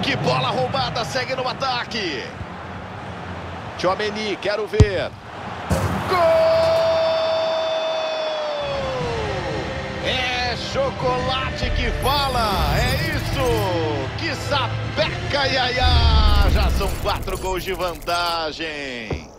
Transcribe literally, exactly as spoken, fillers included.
Que bola roubada, segue no ataque. Tchouaméni, quero ver. Gol! É chocolate que fala, é isso! Que sapeca, Yaya! Já são quatro gols de vantagem.